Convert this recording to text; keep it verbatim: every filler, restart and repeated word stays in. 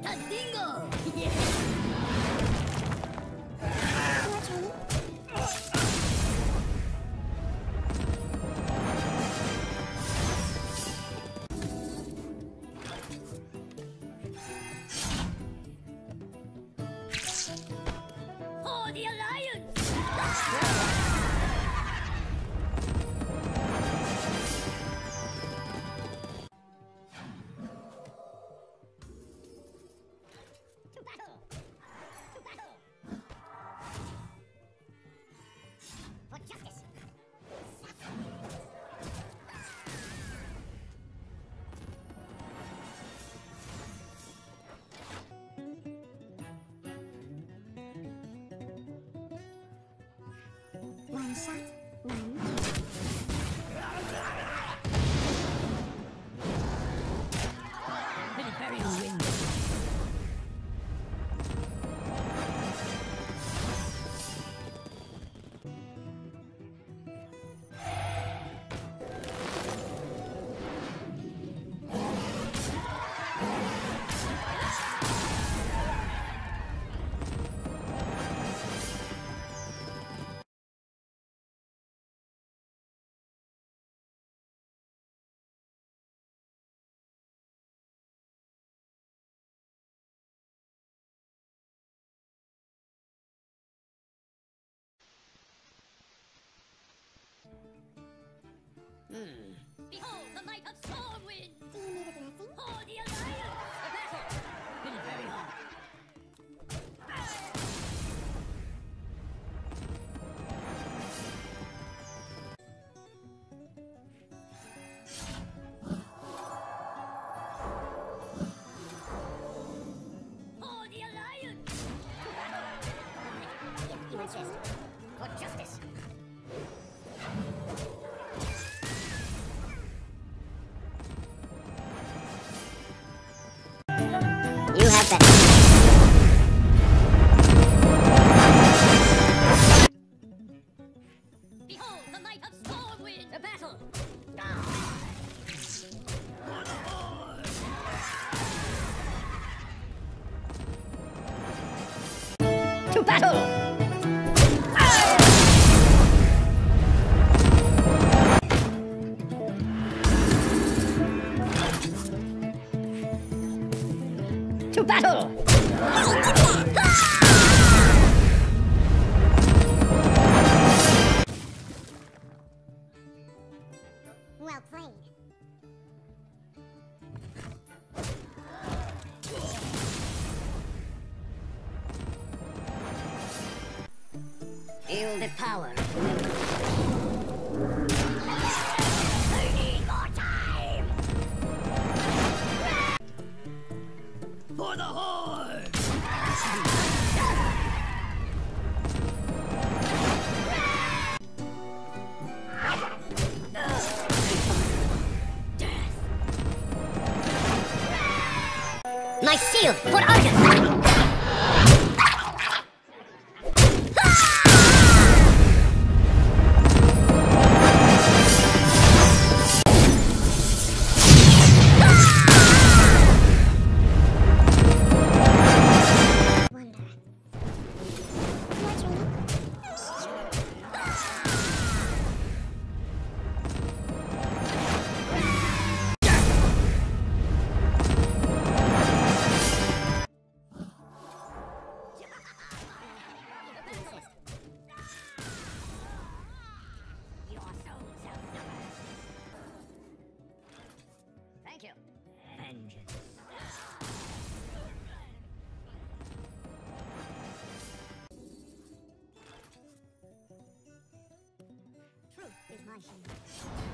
dingo! For the Alliance! To battle! To battle! For justice! One shot, one kill. Pretty very win. Hmm. Behold the might of Stormwind! Do you need a blessing? For the Alliance! A battle! Been very hard. For the Alliance! You insist. For justice! You have been. Behold the might of Stormwind! A battle! To battle! To battle! Well played. Feel the power. I need more time. For the Horde! My shield for Argus! Thank you. Vengeance. Truth is my shield.